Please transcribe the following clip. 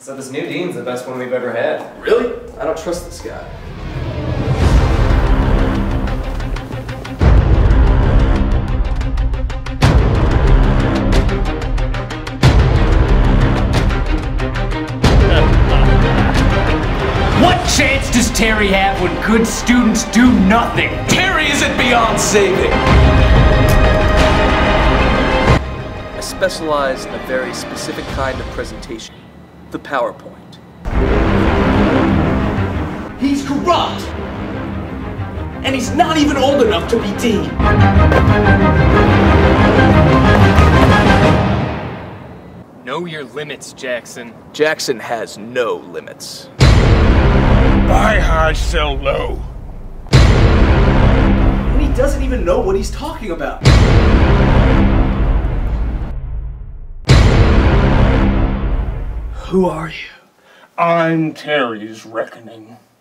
So this new dean's the best one we've ever had. Really? I don't trust this guy. What chance does Terry have when good students do nothing? Terry isn't beyond saving! I specialize in a very specific kind of presentation. The PowerPoint. He's corrupt! And he's not even old enough to be dean! Know your limits, Jackson. Jackson has no limits. Buy high, sell low. And he doesn't even know what he's talking about. Who are you? I'm Terry's reckoning.